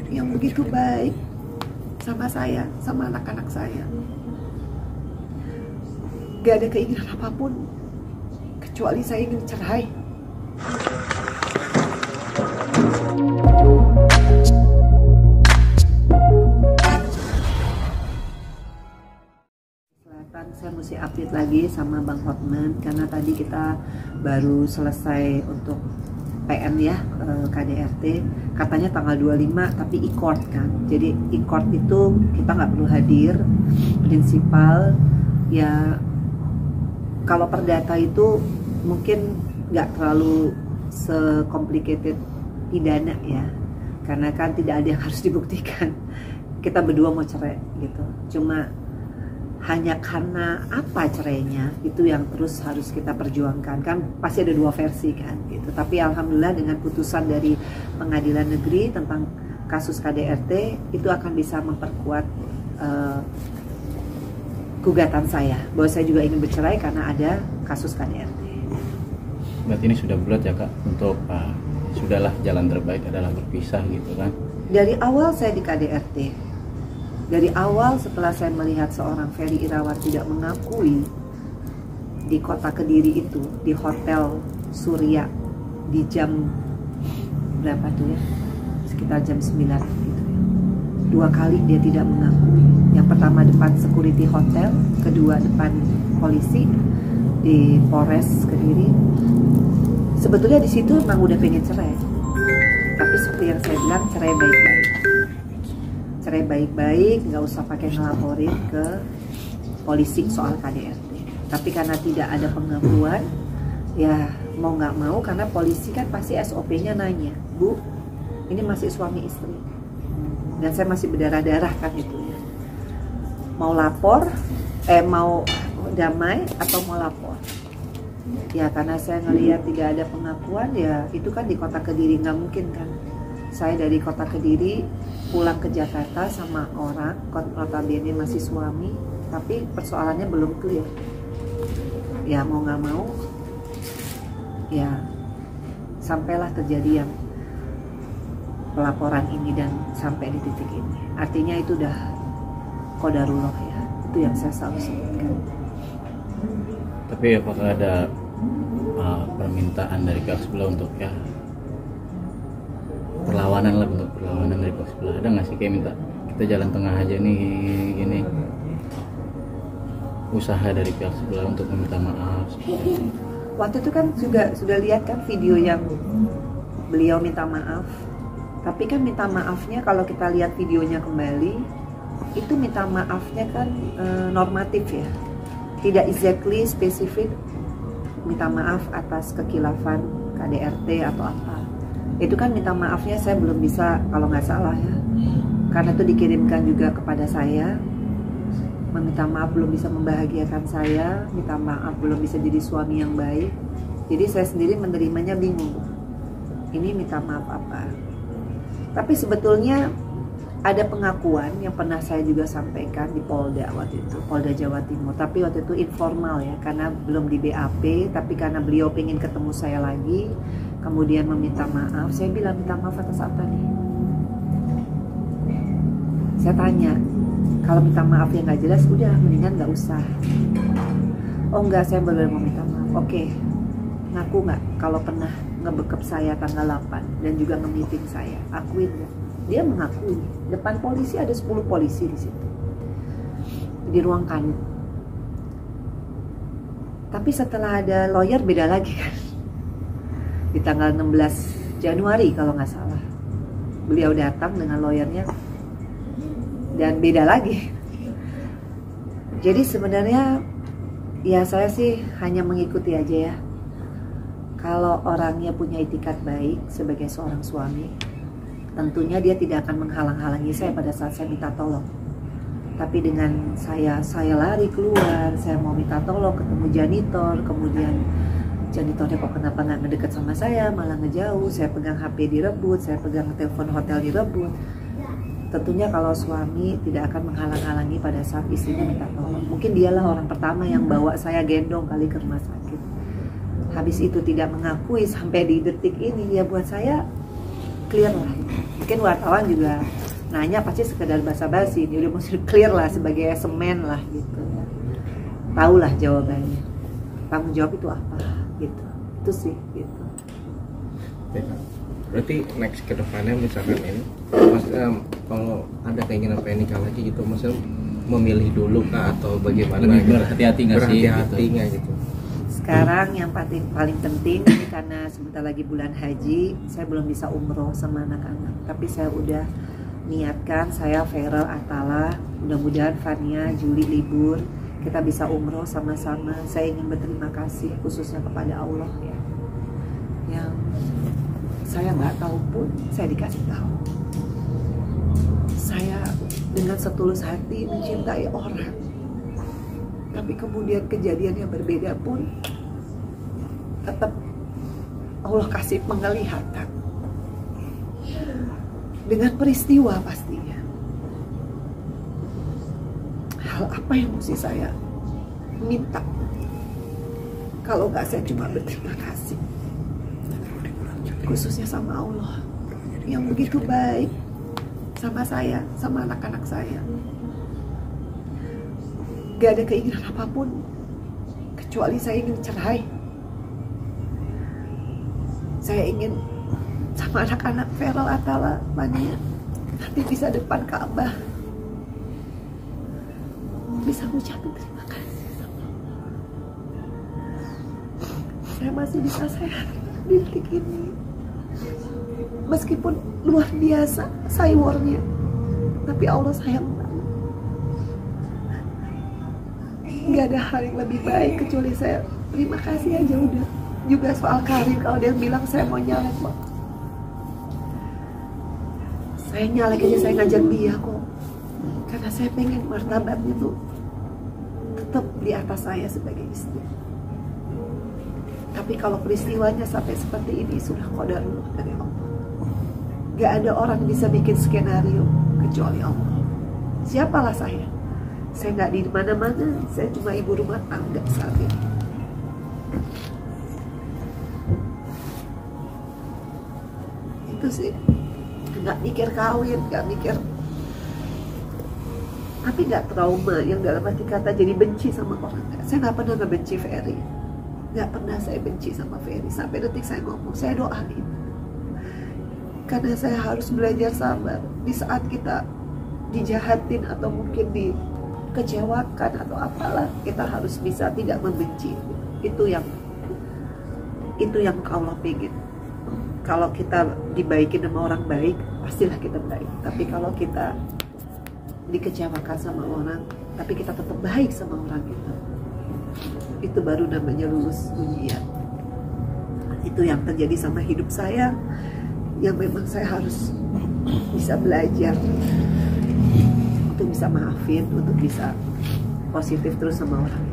yang begitu baik sama saya, sama anak-anak saya. Gak ada keinginan apapun kecuali saya ingin cerai. Saya mesti update lagi sama Bang Hotman karena tadi kita baru selesai untuk PN ya, KDRT katanya tanggal 25 tapi e-court kan, jadi e-court itu kita nggak perlu hadir, prinsipal ya. Kalau perdata itu mungkin nggak terlalu se-complicated pidana ya, karena kan tidak ada yang harus dibuktikan. Kita berdua mau cerai gitu, cuma hanya karena apa cerainya itu yang terus harus kita perjuangkan. Kan pasti ada dua versi kan gitu, tapi alhamdulillah dengan putusan dari pengadilan negeri tentang kasus KDRT itu akan bisa memperkuat gugatan saya bahwa saya juga ingin bercerai karena ada kasus KDRT. Berarti ini sudah bulat ya Kak untuk sudahlah, jalan terbaik adalah berpisah gitu kan. Dari awal saya di KDRT, dari awal setelah saya melihat seorang Ferry Irawan tidak mengakui di kota Kediri itu, di Hotel Surya di jam berapa tuh ya, sekitar jam 9 gitu ya. 2 kali dia tidak mengakui. Yang pertama depan security hotel, kedua depan polisi di Polres Kediri. Sebetulnya di situ memang udah pengen cerai, tapi seperti yang saya bilang, cerai baik-baik. Cerai baik-baik, nggak usah pakai ngelaporin ke polisi soal KDRT. Tapi karena tidak ada pengakuan, ya mau nggak mau, karena polisi kan pasti SOP-nya nanya, Bu, ini masih suami istri, dan saya masih berdarah-darah kan itu ya. Mau lapor, mau damai atau mau lapor? Ya karena saya ngelihat tidak ada pengakuan, ya itu kan di kota Kediri, nggak mungkin kan. Saya dari kota Kediri pulang ke Jakarta sama orang, notabene masih suami, tapi persoalannya belum clear. Ya mau nggak mau, ya sampailah terjadi yang pelaporan ini dan sampai di titik ini. Artinya itu udah qadarullah ya, itu yang saya selalu sebutkan. Tapi apakah ada permintaan dari pihak sebelah untuk ya perlawanan lah, bentuk perlawanan dari pihak sebelah? Ada nggak sih kayak minta kita jalan tengah aja nih gini, usaha dari pihak sebelah untuk meminta maaf? Waktu itu kan juga sudah lihat kan video yang beliau minta maaf, tapi kan minta maafnya kalau kita lihat videonya kembali itu minta maafnya kan normatif ya, tidak exactly spesifik minta maaf atas kekhilafan KDRT atau apa. Itu kan minta maafnya saya belum bisa, kalau nggak salah ya, karena itu dikirimkan juga kepada saya, meminta maaf belum bisa membahagiakan saya, minta maaf belum bisa jadi suami yang baik. Jadi saya sendiri menerimanya bingung, ini minta maaf apa. Tapi sebetulnya ada pengakuan yang pernah saya juga sampaikan di Polda waktu itu, Polda Jawa Timur, tapi waktu itu informal ya, karena belum di BAP, tapi karena beliau pengen ketemu saya lagi, kemudian meminta maaf. Saya bilang, minta maaf atas apa nih? Saya tanya, kalau minta maaf yang nggak jelas, udah mendingan nggak usah. Oh enggak, saya benar mau minta maaf. Oke, ngaku nggak kalau pernah ngebekep saya tanggal 8 dan juga nge-meeting saya? Akuin nggak? Dia mengakui. Depan polisi ada 10 polisi di situ, di ruang kanu. Tapi setelah ada lawyer beda lagi kan. Di tanggal 16 Januari kalau nggak salah, beliau datang dengan lawyernya dan beda lagi. Jadi sebenarnya ya saya sih hanya mengikuti aja ya. Kalau orangnya punya itikat baik sebagai seorang suami, tentunya dia tidak akan menghalang-halangi saya pada saat saya minta tolong. Tapi dengan saya lari keluar, saya mau minta tolong ketemu janitor, kemudian janitornya kok kenapa nggak ngedeket sama saya, malah ngejauh, saya pegang HP direbut, saya pegang telepon hotel direbut. Tentunya kalau suami tidak akan menghalang-halangi pada saat istrinya minta tolong. Mungkin dialah orang pertama yang bawa saya gendong kali ke rumah sakit. Habis itu tidak mengakui sampai di detik ini, ya buat saya clear lah. Mungkin wartawan juga nanya pasti sekedar basa-basi, dia udah mesti clear lah sebagai semen lah gitu ya. Tahu lah jawabannya, tanggung jawab itu apa gitu, itu sih gitu. Berarti next ke depannya misalkan ini Mas, kalau ada keinginan pengen nikah lagi gitu, maksudnya memilih dulu kah atau bagaimana? Berhati-hati nggak sih? Berhati-hati nggak gitu? Sekarang yang paling penting ini karena sebentar lagi bulan haji, saya belum bisa umroh sama anak-anak, tapi saya udah niatkan, saya Feral Atala, mudah-mudahan Fania Juli libur kita bisa umroh sama-sama. Saya ingin berterima kasih khususnya kepada Allah ya, yang saya nggak tahu pun saya dikasih tahu. Saya dengan setulus hati mencintai orang, tapi kemudian kejadian yang berbeda pun tetap Allah kasih penglihatan dengan peristiwa pastinya. Hal apa yang mesti saya minta? Kalau nggak, saya cuma berterima kasih, khususnya sama Allah yang begitu baik sama saya, sama anak-anak saya. Gak ada keinginan apapun kecuali saya ingin cerai. Saya ingin sama anak-anak Feral Atala, Fania nanti bisa depan Ka'bah, bisa mengucapkan terima kasih sama Allah. Saya masih bisa sehat di detik ini, meskipun luar biasa sayurnya, tapi Allah sayang banget. Gak ada hal yang lebih baik kecuali saya terima kasih aja udah. Juga soal karir, kalau dia bilang saya mau nyalek kok, saya nyalek aja, saya ngajak dia kok, karena saya pengen martabatnya tuh tetap di atas saya sebagai istri. Tapi kalau peristiwanya sampai seperti ini, sudah qadarullah dari Allah. Gak ada orang bisa bikin skenario kecuali Allah. Siapalah saya? Saya nggak di mana-mana, saya cuma ibu rumah tangga saat ini. Itu sih, nggak mikir kawin, nggak mikir, tapi nggak trauma yang dalam arti kata jadi benci sama orang. Saya nggak pernah ngebenci Ferry, nggak pernah saya benci sama Ferry. Sampai detik saya ngomong, saya doain, karena saya harus belajar sabar di saat kita dijahatin atau mungkin dikecewakan atau apalah, kita harus bisa tidak membenci. Itu yang Allah pengen. Kalau kita dibaikin sama orang baik, pastilah kita baik. Tapi kalau kita dikecewakan sama orang, tapi kita tetap baik sama orang itu baru namanya lulus ujian. Itu yang terjadi sama hidup saya, yang memang saya harus bisa belajar untuk bisa maafin, untuk bisa positif terus sama orang.